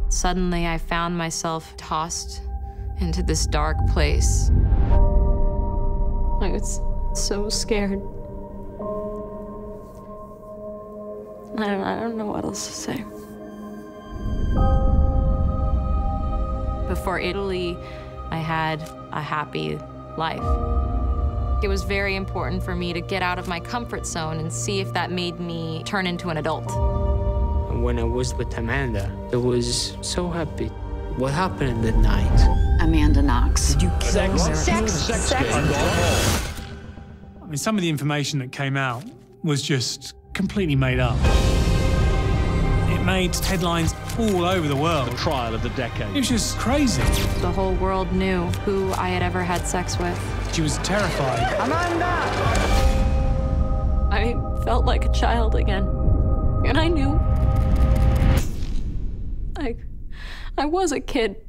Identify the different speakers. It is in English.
Speaker 1: Suddenly, I found myself tossed into this dark place. I was so scared. I don't know what else to say. Before Italy, I had a happy life. It was very important for me to get out of my comfort zone and see if that made me turn into an adult.
Speaker 2: When I was with Amanda, I was so happy. What happened in the night?
Speaker 3: Amanda Knox.
Speaker 4: Did you kill
Speaker 5: Sex.
Speaker 4: I mean, some of the information that came out was just completely made up. It made headlines all over the world.
Speaker 5: The trial of the decade.
Speaker 4: It was just crazy.
Speaker 1: The whole world knew who I had ever had sex with.
Speaker 4: She was terrified.
Speaker 5: Amanda!
Speaker 1: I felt like a child again. And I knew I was a kid.